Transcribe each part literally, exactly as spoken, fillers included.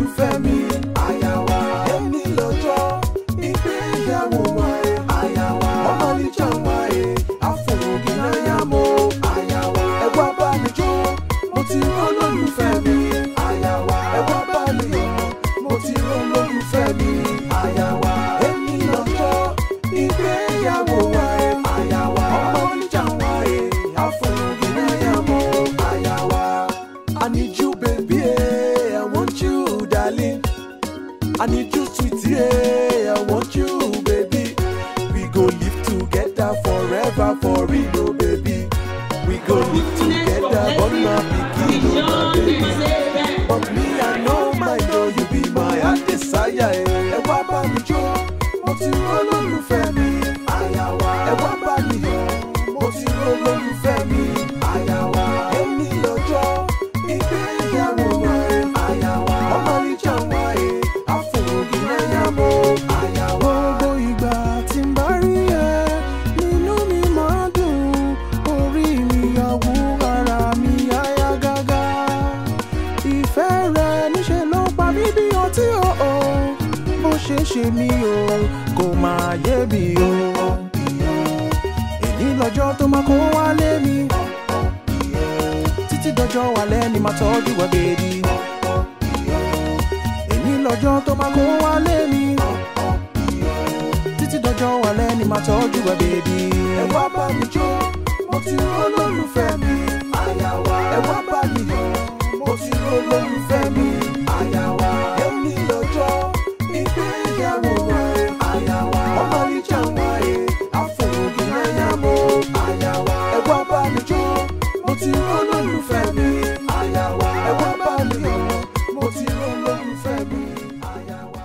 olólùfẹ́ mi, aya wa. Èmi lọ́jọ́ ìgbéyàwó wa, aya wa. Ọmọ níjà wa, àfòrògì náà mo, aya wa. Ẹ wá bá mi jó, mo ti rí olólùfẹ́ mi, aya wa. Ẹ wá bá mi yọ̀, mo ti rí olólùfẹ́ mi, aya wa. Èmi lọ́jọ́ ìgbéyàwó wa, aya wa. Ọmọ níjà wa, àfòrògì náà mo, aya wa. I need you, baby, I want you, darling. I need you, sweetie, I want you, baby. We go live together forever, for real, oh, baby. We go live together, but not begin, oh, my baby. But me, I know, my know, you be my heart desire. Ẹ wá bá mi jó, mo ti rí olólùfẹ́ mi, aya wa. Ẹ wá bá mi yọ̀, mo ti rí olólùfẹ́ mi, aya wa. Èmi lọ́jọ́ ìgbéyàwó wa, aya wa. Ọmọ níjà wa, àfòrògì náà mo, aya wa. Gbogbo ìgbà tí n bá rí ẹ, nínú mi máa dùn, orí mi yá wú, ara mi yá yá gágá. Ìfẹ́ rẹ níṣe ló pa mí bí ọtí o, bó ṣe ṣe mí o, kò máa yé mi o. Èyí lọ́jọ́ tó máa kó wálé mi, títí dọjọ́ alẹ́ ni màá tọ́jú ẹ bèbí. Èyí lọ́jọ́ tó máa kó wálé mi, títí dọjọ́ alẹ́ ni màá tọ́jú ẹ bèbí. Ẹ wá bá mi jó, mo ti rí olólùfẹ́ mi, aya wa. Ẹ wá bá mi yọ̀, mo ti rí olólùfẹ́ mi, aya wa. Èmi lọ́jọ́ ìgbéyàwó wa, aya wa. Ọmọ níjà wa, àfòrògì náà mo, aya wa. Ẹ wá bá mi jó, mo ti rí olólùfẹ́ mi, aya wa. Ẹ wá bá mi yọ̀, mo ti rí olólùfẹ́ mi, aya wa.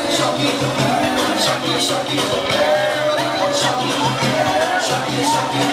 Shaki, shaki, shaki, shaki, shaki.